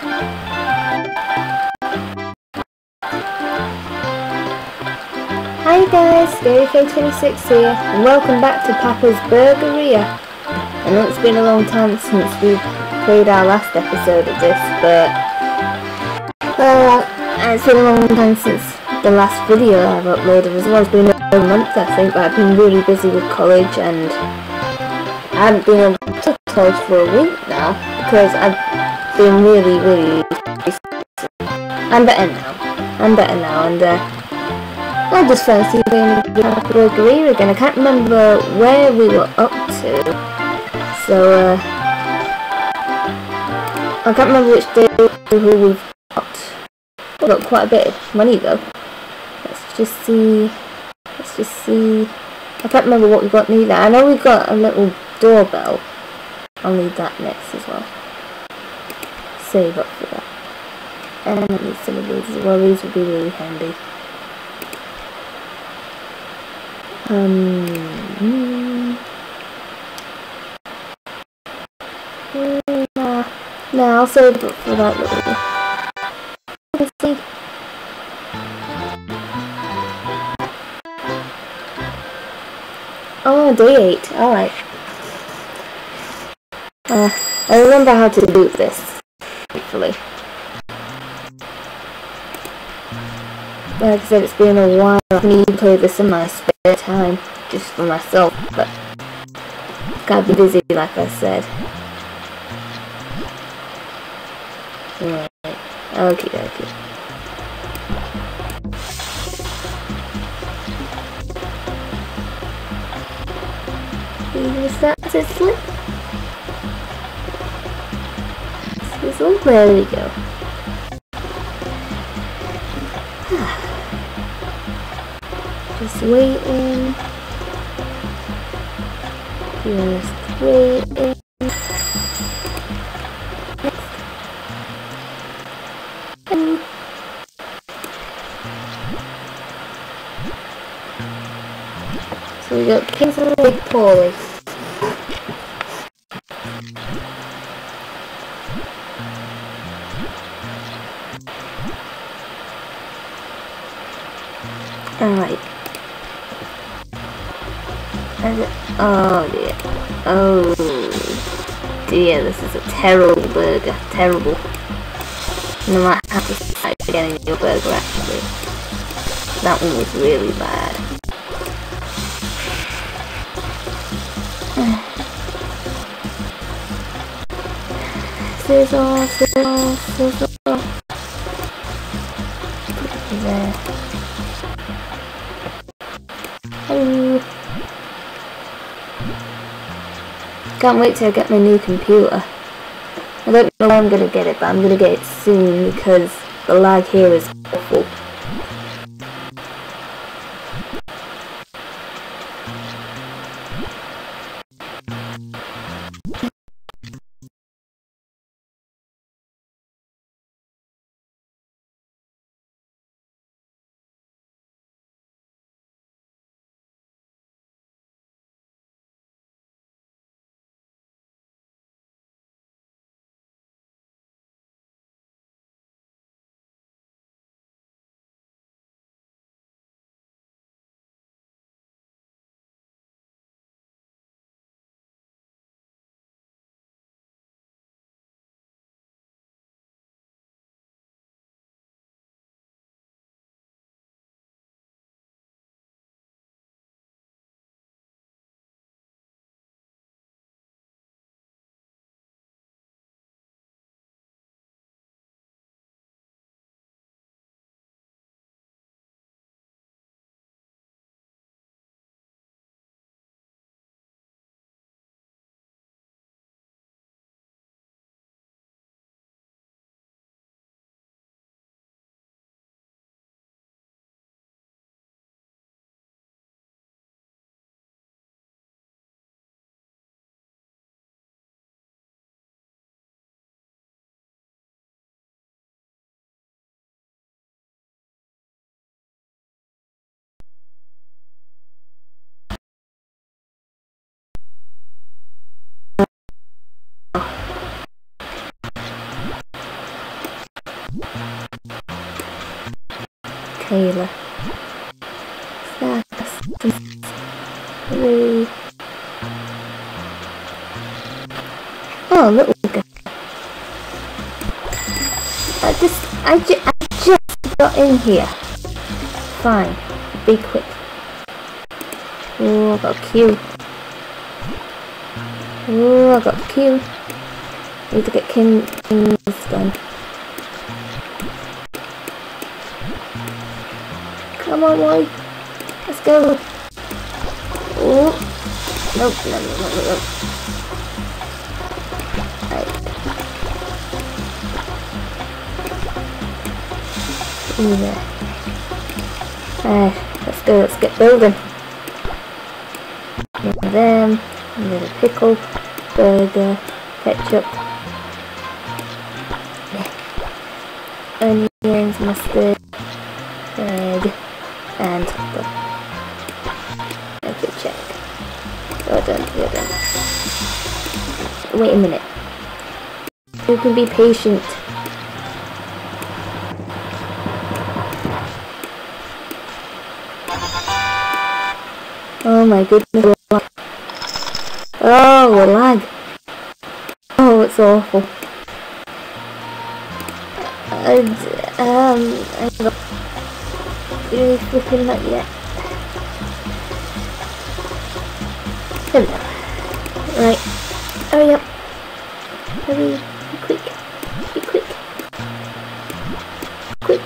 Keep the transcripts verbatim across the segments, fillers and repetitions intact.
Hi guys, Sarah-Kaye twenty-six here, and welcome back to Papa's Burgeria. I know it's been a long time since we've played our last episode of this, but uh, it's been a long time since the last video I've uploaded as well. It's been a month I think, but I've been really busy with college and I haven't been able to college for a week now because I've been really, really busy. I'm better now. I'm better now, and uh, I just fancy playing Burgeria again. I can't remember where we were up to, so uh, I can't remember which day who we've got. We've got quite a bit of money though. Let's just see. Let's just see. I can't remember what we got neither. I know we got a little doorbell. I'll need that next as well. Save up for that. And I need some of these as well. These would be really handy. Um, nah, nah, I'll save it for that little. Let's see. Oh, day eight. Alright. Uh, I remember how to do this, hopefully. Like I said, it's been a while. I need to play this in my spare time, just for myself, but gotta be busy, like I said. Right. Okay, okay. Is that to slip? This one? There we go. Just waiting. Just waiting. So we got Kingsley Paulie. Alright. Oh dear. Oh dear, this is a terrible burger. Terrible. You might have to start getting your burger actually. That one was really bad. Sizzle, sizzle, sizzle. Put it there. Hello. Can't wait till I get my new computer. I don't know when I'm gonna get it, but I'm gonna get it soon because the lag here is awful. Taylor. Three. Oh, little guy. I just, I, ju I just got in here. Fine. Be quick. Oh, I got a queue. Oh, I got a queue. Need to get Kim this done. Come on, boy. Let's go. Oh. Nope, no, no, no, no, no. Right. Ooh, there. Alright, let's go, let's get building. One of them, a little pickle, burger, ketchup, onions, mustard, egg, and butter. Okay, check. Well done, well done. Wait a minute. You can be patient. Oh my goodness. Oh, the lag. Oh, it's awful. And, um, I'm not really flipping that yet. There we go. Right. Hurry up. Hurry. Be quick. Be quick. Quick.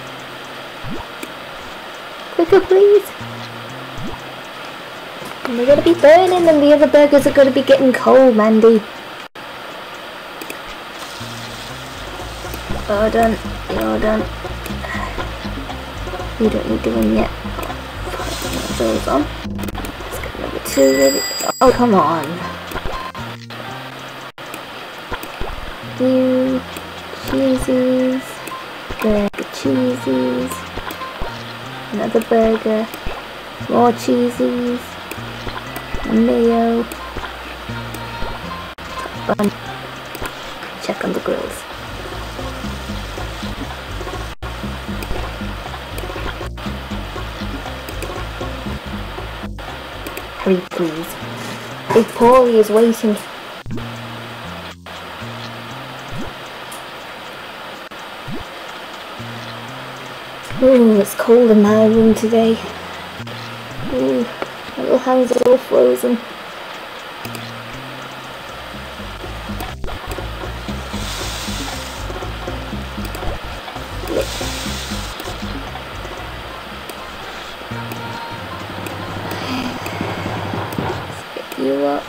Quicker, please. And we're gonna be burning and the other burgers are gonna be getting cold, Mandy. You're done. You're done. You don't need doing yet. Put those on. Let's get number two ready. Oh, come on. Few cheesies. Burger cheesies. Another burger. More cheesies. Mayo. Bun. Check on the grills. Hurry, please. Big Paulie is waiting. Ooh, it's cold in my room today. Ooh, my little hands are all frozen. Let's get you up.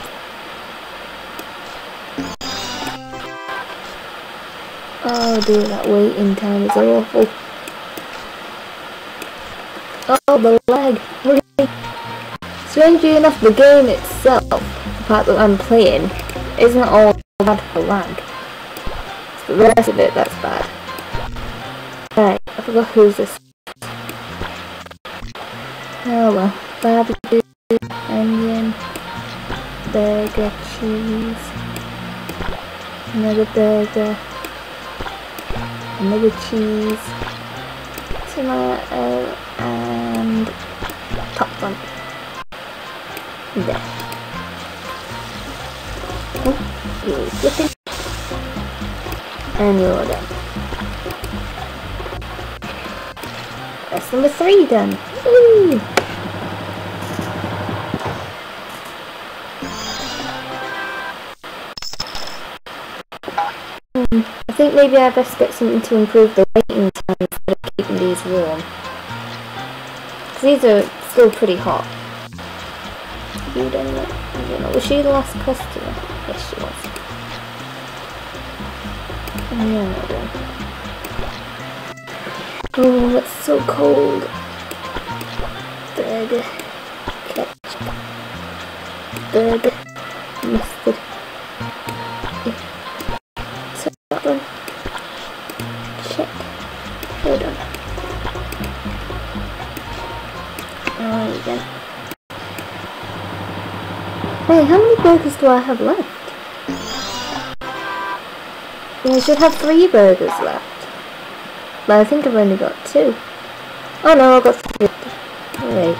Oh dear, that waiting time is awful. Oh, the lag. Really? Strangely enough, the game itself, the part that I'm playing, isn't all bad for lag. It's the rest of it that's bad. Right, I forgot who's this. Oh well. Barbecue, onion, burger, cheese, another burger, another cheese, tomato, and top bun. There. Oh, you're flipping. And you're done. That's number three done. Woo! Um, I think maybe I best get something to improve the waiting time instead of keeping these warm. Because these are still pretty hot. You done that? I don't know. Was she the last customer? Yes, she was. Yeah, no, done. Oh, it's so cold. Burger, ketchup, burger, mustard. So that one. Check. Hold on. Alright again. Hey, how many burgers do I have left? I should have three burgers left. But I think I've only got two. Oh no, I got stripped. Wait.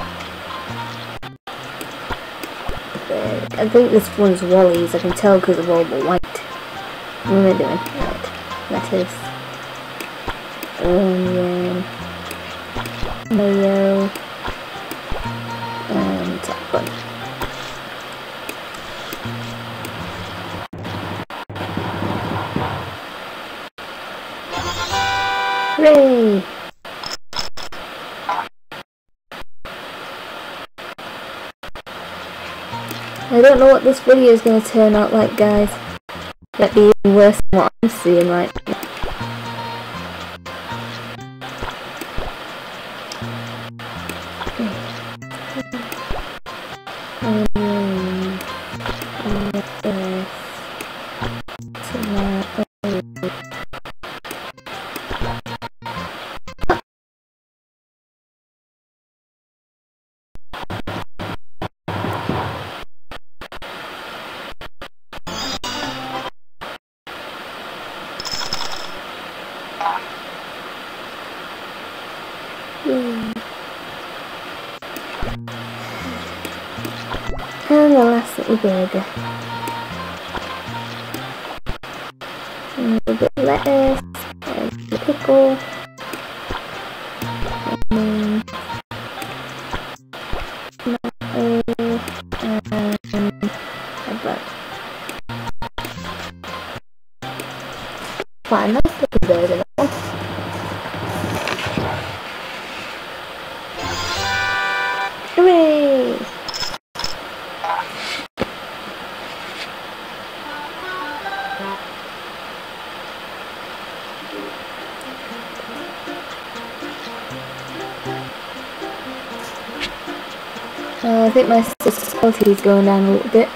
I think this one's Wally's. I can tell because of all the white. What am I doing? Right. Lettuce. Onion. Mayo. And bun. Hooray! I don't know what this video is going to turn out like, guys. Might be even worse than what I'm seeing right now. Onion, lettuce, tomato. Yay. And the last little burger. And a little bit of lettuce, and the pickle, and tomato, and a bun. Quite a nice little burger, that one. Hooray! Uh, I think my sister's quality is going down a little bit.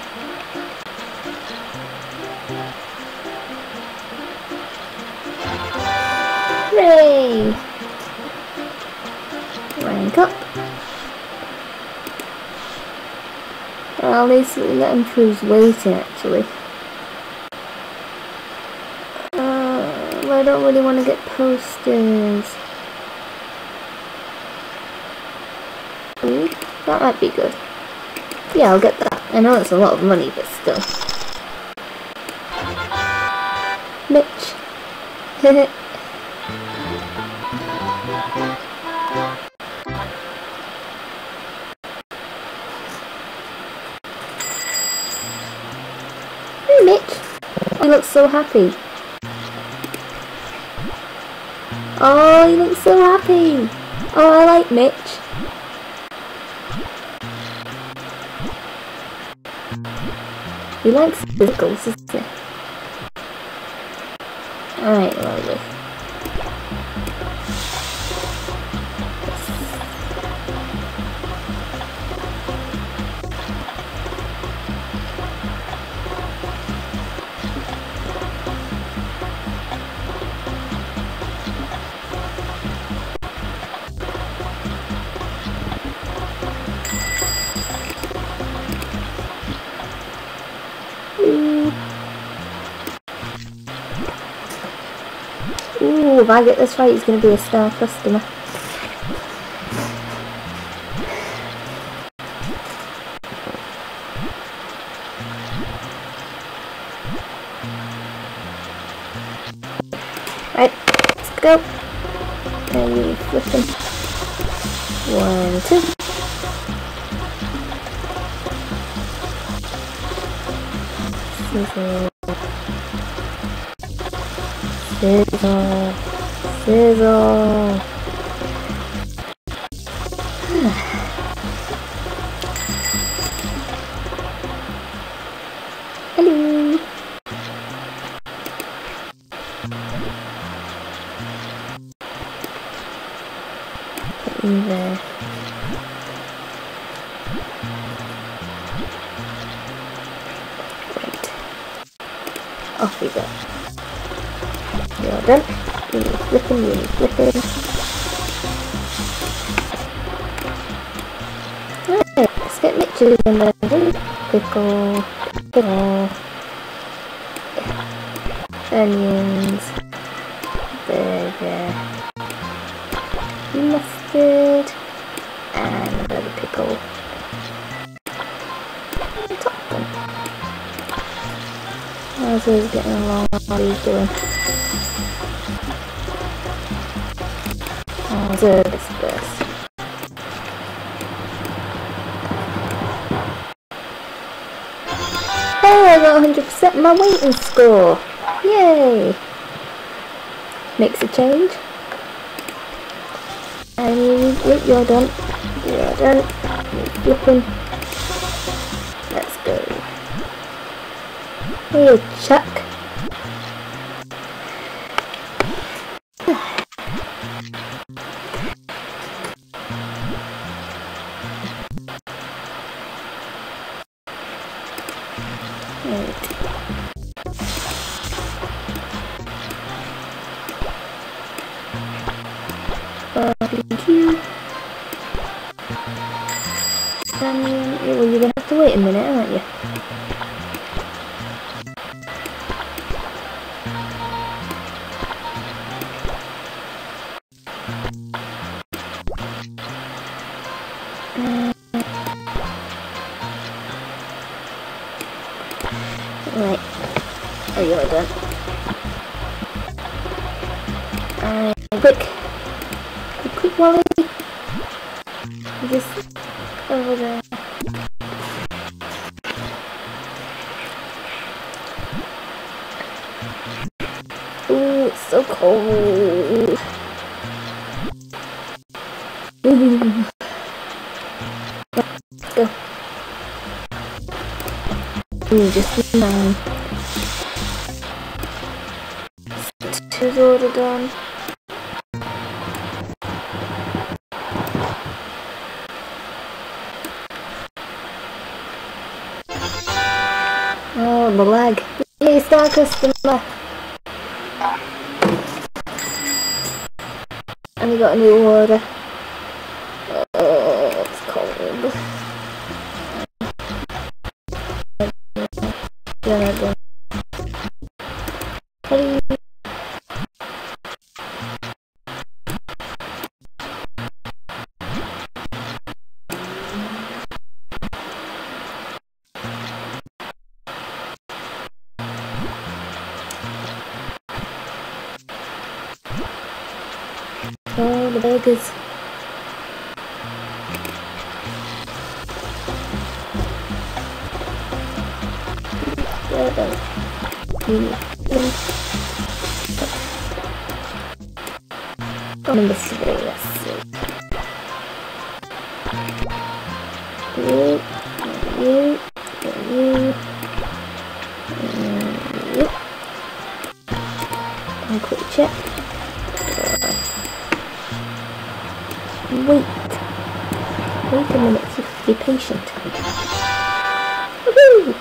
Hooray! Rank up. I'll basically let him choose waiting actually. Uh, but I don't really want to get posters. Ooh, that might be good. Yeah, I'll get that. I know it's a lot of money, but still. Mitch. Mitch, he looks so happy. Oh, he looks so happy. Oh, I like Mitch. He likes pickles, doesn't he? Alright, lovely. Ooh, if I get this right, he's going to be a star customer. Right, let's go. And we flip him. One, two. Sizzle. Sizzle. Sizzle. Hello. Put you there. Right. Off we go. You're done. You need flipping, you need flipping. Right, let's get Mitch's and then pickle, pickle, onions, burger, mustard. mustard, and a burger pickle. Top them. How's he's getting along? What he's doing? I'll do this first. Oh, I got one hundred percent my waiting score! Yay! Makes a change. And yep, you're done. You're done. You're flipping. Let's go. Here, Chuck. Barbecue. Um, well, you're gonna have to wait a minute, aren't you? Uh, right. Oh, you're done. Uh, quick. Quick, Wally. Just over there. Ooh, it's so cold. Ooh. Let's go. Ooh, just nine. Two's order done. Oh, the lag. Yay, star customer! And we got a new order. Oh, it's cold. Hey. Oh, the burgers. Yeah, that oh, number three, let's see. You, you, you, and you. And quick check. Wait. Wait a minute, be patient. Woohoo!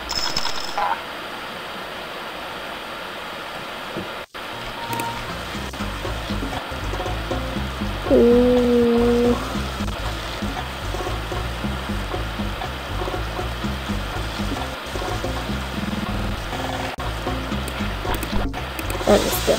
Ooh. Let's go.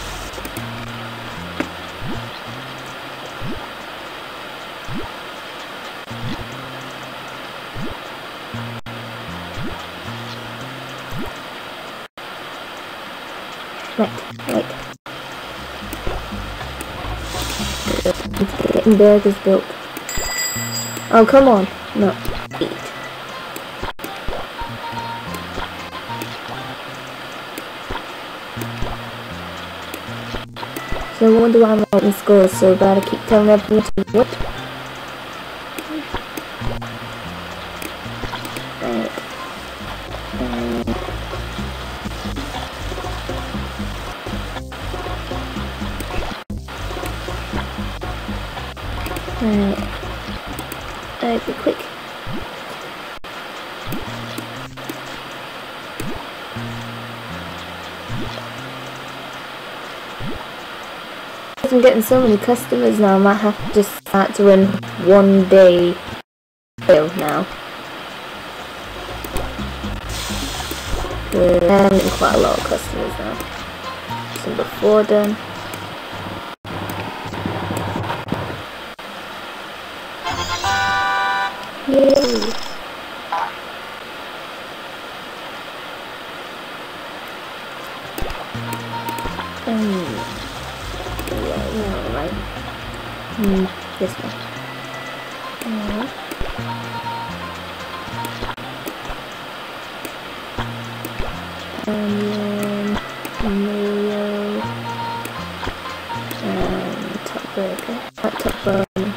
Right, right. Getting burgers built. Oh, come on. No, eat. So I wonder why I'm writing scores so bad. I keep telling everyone to what? Right. Um, Right. Alright, be quick. I'm getting so many customers now, I might have to just start to run one day sale now. I'm getting quite a lot of customers now. Number four done. Um, yeah, yeah, right. Hmm, this one. Yeah. Onion, mayo, and top burger. Not top bone.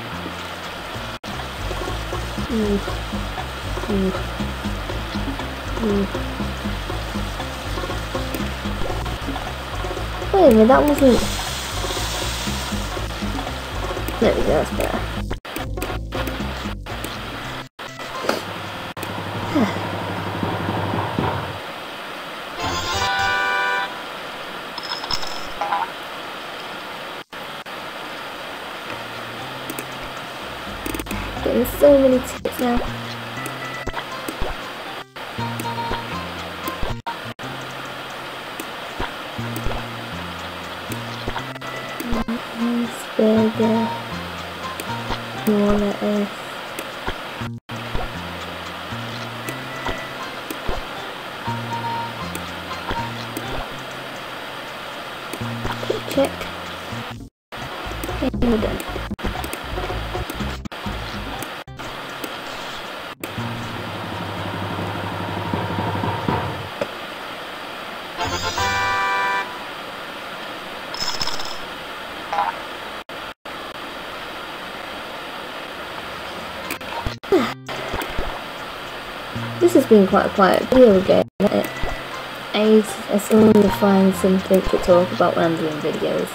Mm. Mm. Mm. Wait a minute, that wasn't... There we go, that's better. Getting so many tips now. Nice burger. More lettuce. Quick check. And we're done. This has been quite a quiet video game, hasn't it? I, I still need to find something to talk about when I'm doing videos.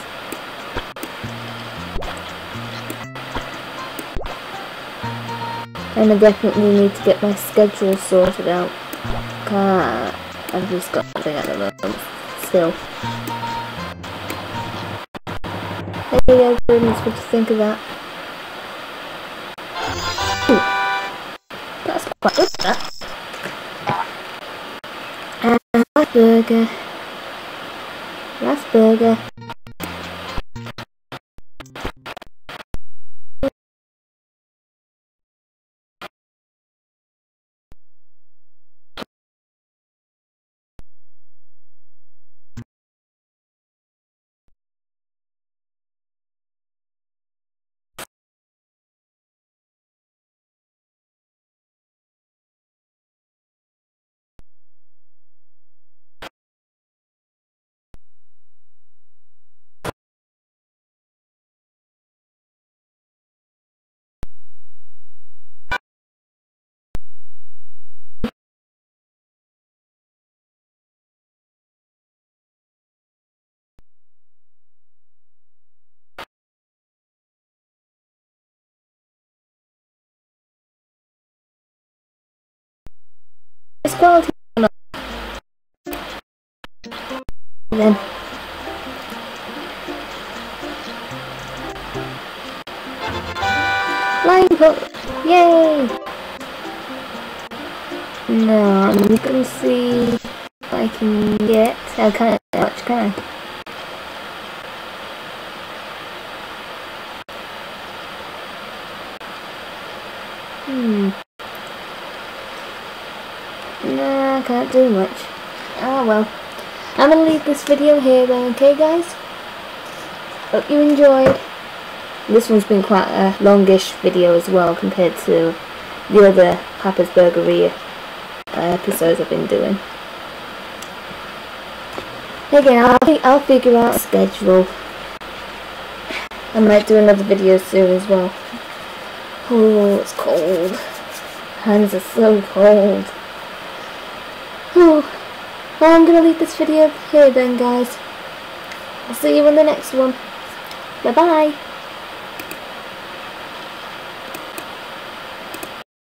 And I definitely need to get my schedule sorted out. Can't. I've just got nothing at the moment. Still. Hey guys, what do you think of that? Ooh. That's quite good, that. And last burger. Last burger. It's quality or not? Then. Flying hook! Yay! No, I'm gonna see what I can get. I can't get much, can I? Hmm. Nah, I can't do much. Ah well. I'm gonna leave this video here then, okay guys? Hope you enjoyed. This one's been quite a longish video as well compared to the other Papa's Burgeria uh, episodes I've been doing. Again, I'll, think I'll figure out a schedule. I might do another video soon as well. Oh, it's cold. Hands are so cold. Oh, well, I'm gonna leave this video here then, guys. I'll see you in the next one. Bye bye.